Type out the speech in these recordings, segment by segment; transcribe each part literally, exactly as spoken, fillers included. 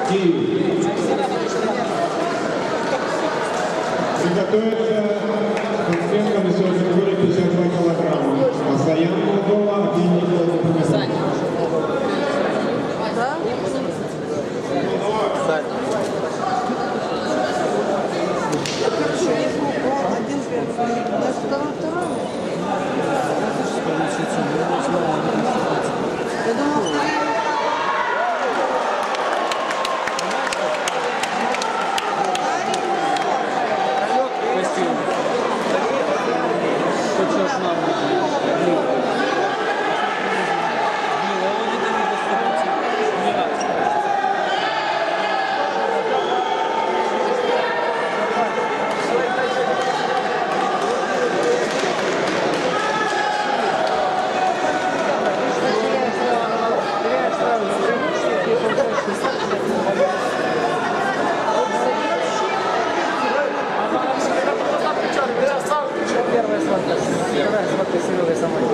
Киев. Приготовиться спортсменка весовой категории пятьдесят два килограмма. Асаян Молдова, Евгений Николаевич. Да? Сань. Один первый. Я второй, второй. Я думала, второй. Первая свадьба. Первая свадьба с Серегой самой.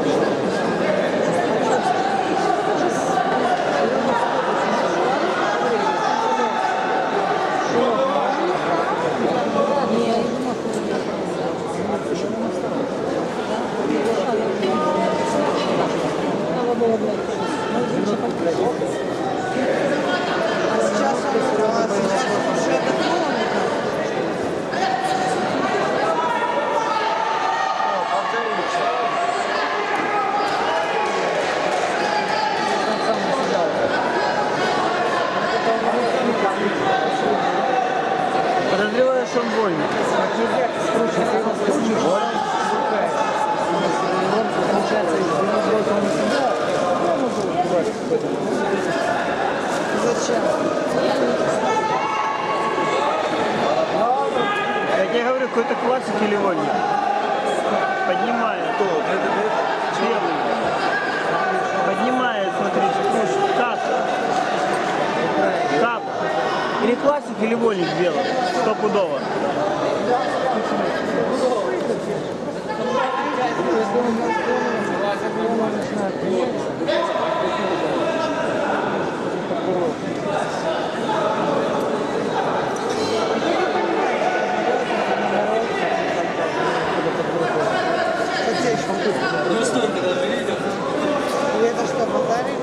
Подозреваю, что он больно. Зачем? Я тебе говорю, какой-то классик или вольник. Поднимает. Белый. Поднимает, смотрите. Кап. Кап. Или классик, или вольник белый. Стопудово. Ну столько даже видел. Это что, подарили?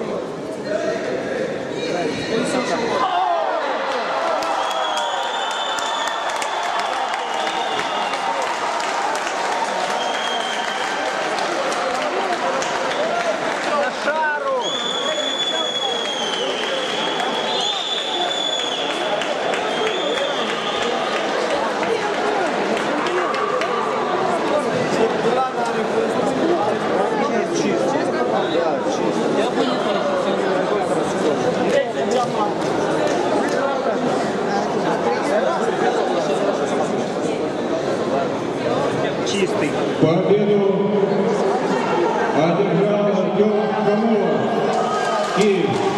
Чистый. Победу одержал Артем Камулов. Киев.